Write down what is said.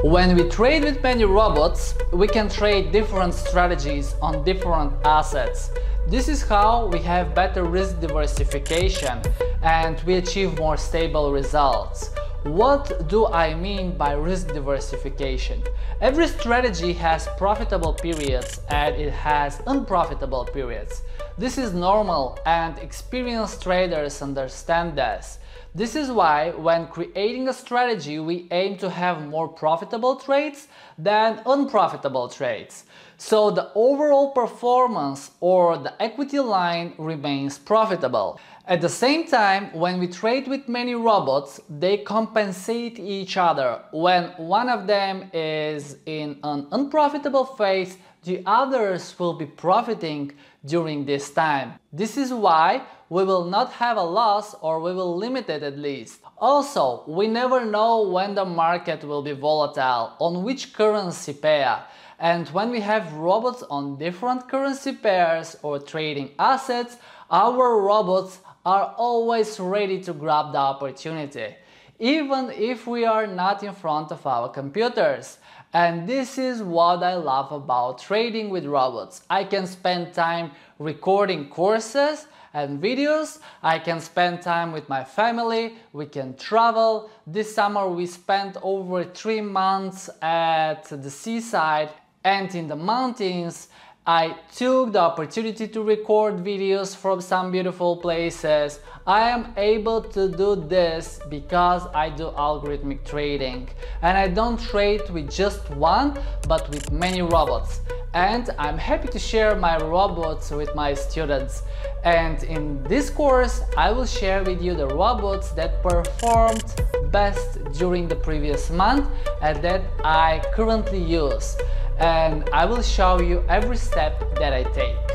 When we trade with many robots, we can trade different strategies on different assets. This is how we have better risk diversification and we achieve more stable results. What do I mean by risk diversification? Every strategy has profitable periods and it has unprofitable periods. This is normal and experienced traders understand this. This is why when creating a strategy we aim to have more profitable trades than unprofitable trades. So the overall performance or the equity line remains profitable. At the same time, when we trade with many robots, they compensate each other. When one of them is in an unprofitable phase, the others will be profiting during this time. This is why we will not have a loss, or we will limit it at least. Also, we never know when the market will be volatile, on which currency pair. And when we have robots on different currency pairs or trading assets, our robots are always ready to grab the opportunity, even if we are not in front of our computers. And this is what I love about trading with robots. I can spend time recording courses and videos, I can spend time with my family, we can travel. This summer we spent over 3 months at the seaside and in the mountains. I took the opportunity to record videos from some beautiful places. I am able to do this because I do algorithmic trading. And I don't trade with just one, but with many robots. And I'm happy to share my robots with my students. And in this course, I will share with you the robots that performed best during the previous month and that I currently use. And I will show you every step that I take.